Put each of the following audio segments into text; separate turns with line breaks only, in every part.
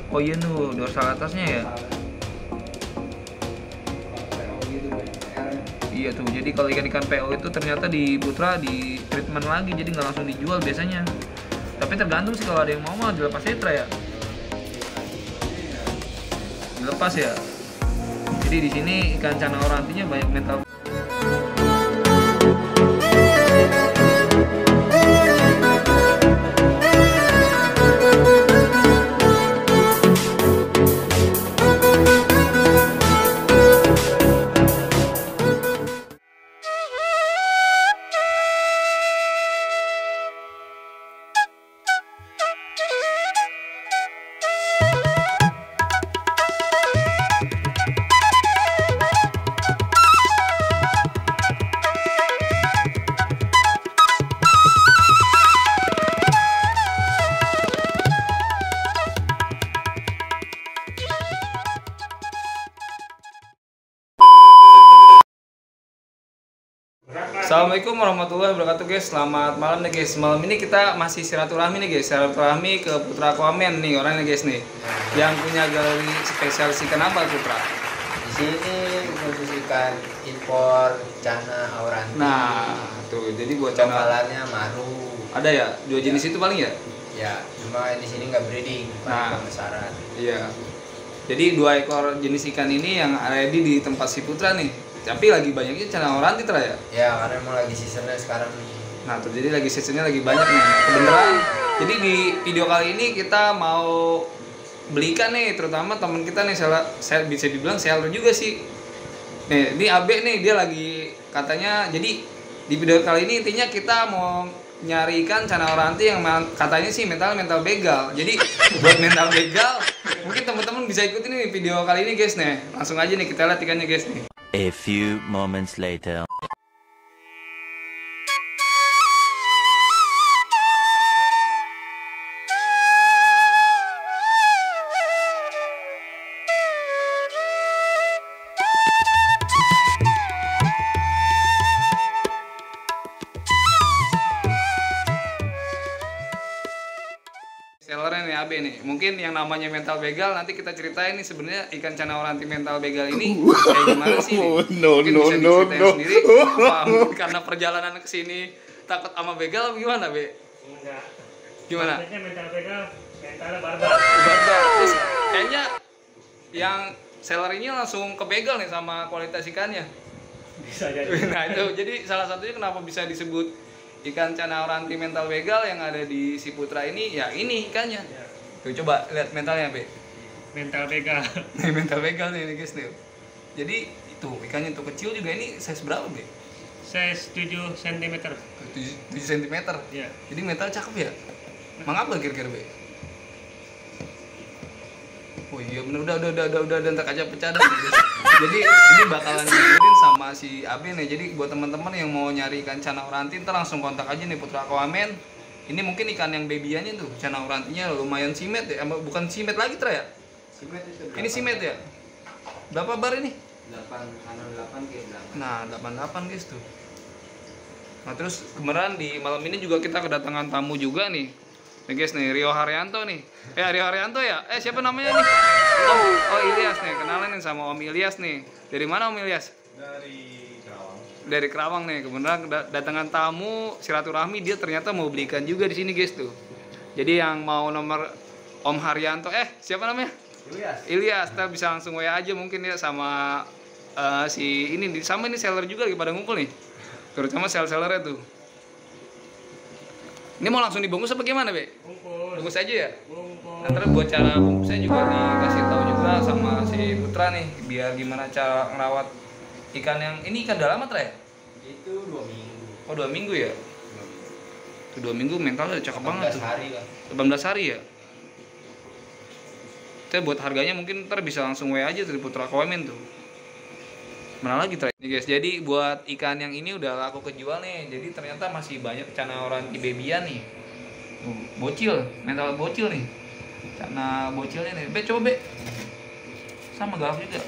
Oh iya tuh, dorsal atasnya ya. Iya tuh, jadi kalau ikan-ikan PO itu ternyata di Putra di treatment lagi, jadi nggak langsung dijual biasanya. Tapi tergantung sih, kalau ada yang mau dilepas aja Tra ya. Dilepas ya. Jadi di sini ikan cana orantinya banyak mental. Assalamualaikum warahmatullahi wabarakatuh guys. Selamat malam nih guys. Malam ini kita masih silaturahmi nih guys. Silaturahmi ke Putra Aquaman nih orangnya guys nih. Yang punya galeri spesial ikan apa Putra?
Di sini khusus ikan impor cana auranti.
Nah, tuh jadi buat cana
Lokalannya maru.
ada ya? Dua jenis itu paling ya?
Ya, cuma di sini nggak breeding,
Nah.
pembesaran.
Iya. Jadi 2 ekor jenis ikan ini yang ada di tempat si Putra nih. Tapi lagi banyaknya cana oranti Tra ya?
Ya, karena emang lagi seasonnya sekarang nih.
Nah, tuh jadi lagi seasonnya lagi banyak nih. Kebenaran. Jadi di video kali ini kita mau beli ikan nih, terutama teman kita nih, saya bisa dibilang seller juga sih. Nih, ini Abe nih, dia lagi katanya, jadi di video kali ini intinya kita mau nyari ikan cana oranti yang katanya sih mental begal. Jadi buat mental begal, mungkin teman-teman bisa ikutin nih video kali ini guys nih. Langsung aja nih kita lihat ikannya guys nih.
A few moments later.
Sellernya nih Abe nih, mungkin yang namanya mental begal nanti kita ceritain nih sebenarnya ikan cana oranti mental begal ini kayak gimana sih nih? Mungkin bisa diceritain sendiri, apa mungkin karena perjalanan ke sini takut sama begal apa gimana Be?
Enggak.
Gimana?
Maksudnya mental begal, mentalnya barbar.
Barbar. Terus kayaknya yang seller ini langsung ke begal nih sama kualitas ikannya.
Bisa jadi.
Nah itu, jadi salah satunya kenapa bisa disebut ikan cana oranti mental begal yang ada di si Putra ini, ya ini ikannya.
Ya.
Tuh coba lihat mentalnya Be.
Mental begal.
Nih mental begal nih guys nih. Jadi itu ikannya tuh kecil juga, ini size berapa Be?
Size 7 cm.
7 cm.
Ya.
Jadi mental cakep ya. Mang apa kira-kira Be? Oh iya bener, udah ntar kaca pecah dah. Jadi ini bakalan dikirim sama si Abe nih. Jadi buat teman-teman yang mau nyari ikan cana oranti, ntar langsung kontak aja nih Putra Aquaman. Ini mungkin ikan yang babyannya tuh, cana orantinya lumayan simet ya. Bukan simet lagi Tra ya?
Simet itu.
Ini simet ya? Berapa bar ini?
8 ke 8.
Nah, 88 guys tuh. Nah, terus kemarin di malam ini juga kita kedatangan tamu juga nih. Nih guys nih, Rio Haryanto nih. Rio Haryanto ya? Siapa namanya nih? Oh Ilyas nih, kenalin nih sama Om Ilyas nih. Dari mana Om Ilyas?
Dari Kerawang.
Dari Kerawang nih. Kebenaran datangan tamu silaturahmi, dia ternyata mau beli ikan juga di sini guys tuh. Jadi yang mau nomor Om Haryanto, siapa namanya? Ilyas, kita bisa langsung WA aja mungkin ya sama si ini, sama ini seller juga lagi pada ngumpul nih. Terutama seller-sellernya tuh. Ini mau langsung dibungkus apa gimana, Be?
Bungkus.
Bungkus aja ya?
Bungkus.
Nanti buat cara bungkusnya juga dikasih tahu juga sama si Putra nih, biar gimana cara ngerawat ikan yang ini. Ikan udah lama Tra ya?
Itu 2 minggu.
Oh 2 minggu ya? Itu 2 minggu mentalnya udah cakep banget
18
tuh.
hari lah.
18 hari ya? Kita buat harganya mungkin ntar bisa langsung WA aja dari Putra Aquaman tuh. Mana lagi Tra? Nih guys, jadi buat ikan yang ini udah laku kejual nih. Jadi ternyata masih banyak cana oranti babyan nih. Bocil, mental bocil nih. Cana bocilnya nih. Be, coba Be. Sama galak juga.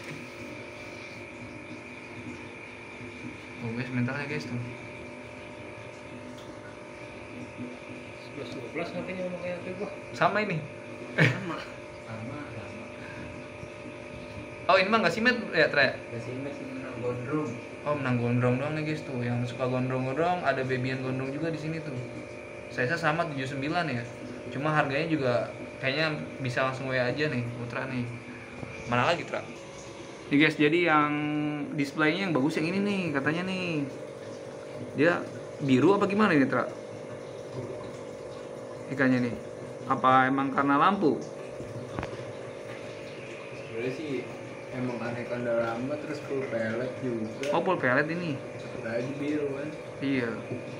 Oh guys, mentalnya guys tuh.
11-12 makanya mau kayak gua.
Sama ini.
Sama.
Sama.
Oh ini mah nggak simet ya Tra?
Kasih masih menang gondrong.
Oh menang gondrong doang nih guys tuh. Yang suka gondrong-gondrong ada babyan gondrong juga di sini tuh. Saya sama 79 ya. Cuma harganya juga kayaknya bisa langsung WA aja nih Putra nih. Mana lagi Tra? Nih guys, jadi yang displaynya yang bagus yang ini nih katanya nih. Dia biru apa gimana ini Tra? Ikannya nih. Apa emang karena lampu?
Sebenarnya sih emang aneka lama terus full pellet juga.
Oh full pellet ini.
Lagi biru kan.
Iya.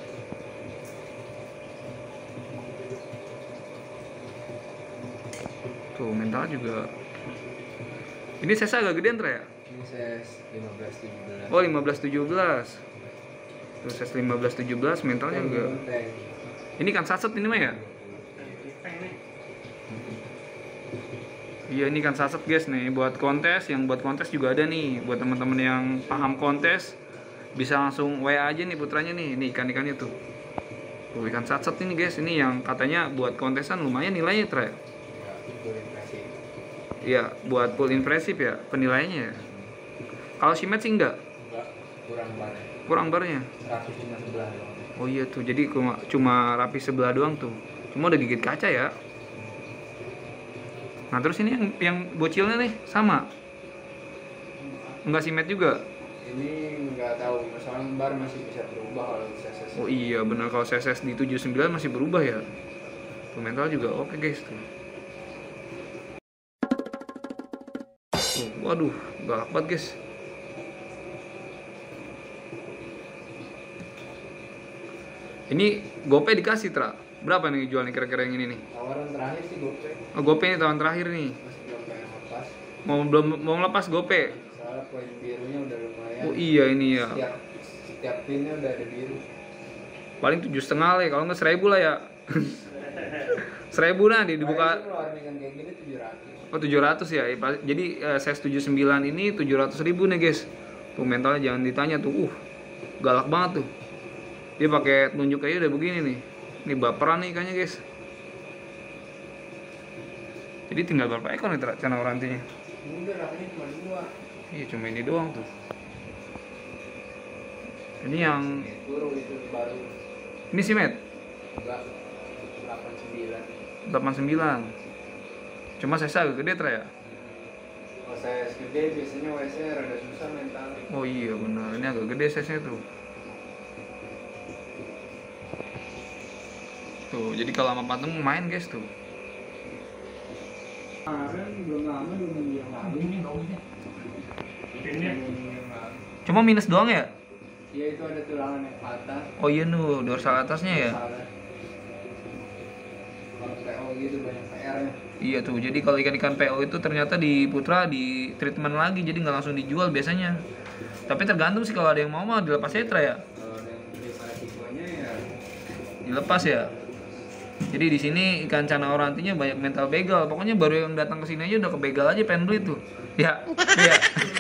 Tuh mental juga. Ini sesa agak gedean Tra ya?
Ini ses 15-17.
Oh 15-17. Terus ses 15-17 mentalnya juga. Ini kan saset ini mah ya? Iya ini kan saset guys nih buat kontes. Yang buat kontes juga ada nih. Buat teman-teman yang paham kontes bisa langsung WA aja nih Putranya nih. Ini ikan-ikannya tuh. Tuh ikan saset ini guys. Ini yang katanya buat kontesan lumayan nilainya Tra ya? Iya, buat full impresif ya penilaiannya ya. Kalau simet sih enggak.
Kurang banget.
Kurang barnya.
Rapi cuma sebelah doang.
Oh iya tuh, jadi cuma rapi sebelah doang tuh. Cuma udah gigit kaca ya. Nah terus ini yang bocilnya nih sama. Enggak simet juga.
Ini nggak tahu, soalnya bar masih bisa berubah kalau ses.
Oh iya benar kalau CSS di 79 masih berubah ya. Tuh mental juga oke guys tuh. Waduh, galak banget guys. Ini gope dikasih Tra. Berapa nih jual nih kira-kira yang ini nih?
Tawaran terakhir sih gope.
Oh, gope ini tahun terakhir nih.
Masih belum pengen lepas.
Mau lepas gope.
Soalnya poin birunya udah lumayan.
Oh iya ini ya.
Setiap pinnya udah ada biru.
Paling 7,5 lah ya, kalau nggak 1.000 lah ya. 1.000 nah dibuka.
Kemarin sih keluarin ikan kayak gini 700.
Oh 700 ya. Jadi size 79 ini 700.000 nih guys. Tuh mentalnya jangan ditanya tuh. Galak banget tuh. Dia pakai telunjuk aja udah begini nih. Ini baperan nih ikannya guys. Jadi tinggal berapa ekor nih cana orantinya?
Udah rasanya cuma 2.
Iya cuma ini doang tuh. Ini yang
Turun itu baru.
ini sih Met.
Enggak 89.
89. Cuma saya agak gede Tra ya.
Kalau saya gede biasanya WC rada susah mental.
Oh iya benar, ini agak gede size-nya tuh. Tuh, jadi kalau sama patung main guys tuh.
Kemarin belum lama 2 minggu yang lalu.
Ini gausnya. Pinnya.
2 minggu yang lalu.
Cuma minus doang ya?
Iya itu ada tulangan yang patah.
Oh iya nuh, dorsal atasnya ya.
Salah. Kalau PO gitu banyak PR-nya.
Iya tuh, jadi kalau ikan-ikan PO itu ternyata di Putra di treatment lagi, jadi nggak langsung dijual biasanya. Tapi tergantung sih kalau ada yang mau mah dilepas aja Tra ya.
Kalau ada yang beli resikonya ya
Dilepas ya. Jadi di sini ikan cana orantinya banyak mental begal. Pokoknya baru yang datang ke sini aja udah kebegal aja pengen beli tuh. Ya, iya.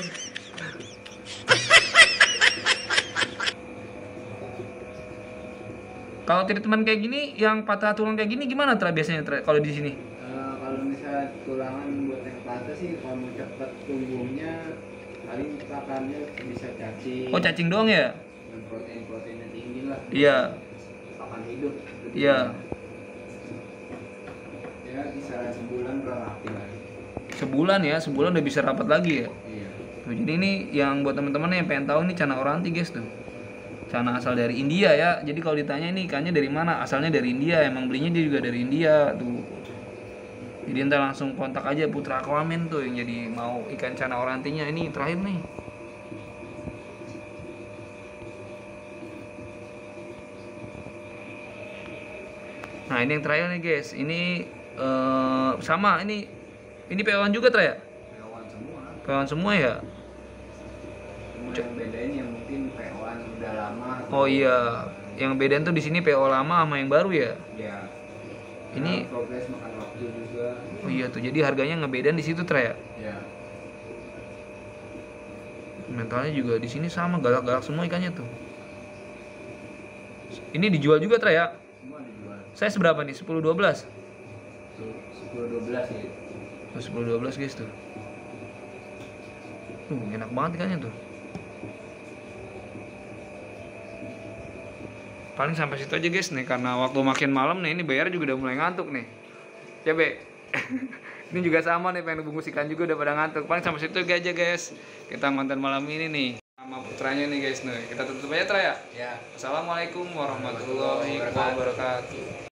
Kalau treatment kayak gini, yang patah tulang kayak gini gimana Tra biasanya Tra kalau di sini?
kalau misalnya tulangan buat yang patah sih kalau mau cepet tumbuhnya paling pakannya bisa cacing.
Oh cacing doang ya?
Dan proteinnya tinggi lah.
Iya.
Pakan hidup.
Iya.
Ya kisaran sebulan udah rapi lagi.
Sebulan ya, sebulan udah bisa rapat lagi ya.
Iya.
Tuh, jadi ini yang buat teman-teman yang pengen tahu nih cana oranti guys tuh. Cana asal dari India ya. Jadi kalau ditanya ini ikannya dari mana? Asalnya dari India. Emang belinya dia juga dari India tuh. Jadi ntar langsung kontak aja Putra Aquaman tuh yang jadi mau ikan cana orantinya. Ini terakhir nih. Nah ini yang terakhir nih guys. Ini sama ini PO-an juga Tra ya?
PO-an semua.
PO-an semua ya?
Cuma yang bedain yang mungkin PO-an udah lama.
Oh iya, yang bedain tuh di sini PO lama sama yang baru ya.
Ya.
Ini
progres makan waktu juga.
oh iya tuh, jadi harganya ngebedain di situ Tra ya.
Ya.
Mentalnya juga di sini sama, galak-galak semua ikannya tuh. Ini dijual juga Tra ya.
Semua dijual.
Saya seberapa nih? 10 12.
10-12 ya.
10-12 guys tuh. Enak banget ikannya tuh. Paling sampai situ aja guys nih, karena waktu makin malam nih, ini bayar juga udah mulai ngantuk nih. Ya Be. Ini juga sama nih, pengen bungkus ikan juga udah pada ngantuk. Paling sampai situ aja guys. Kita konten malam ini nih sama putranya nih guys nih. Kita tutup aja Tra ya.
Ya.
Assalamualaikum warahmatullahi wabarakatuh.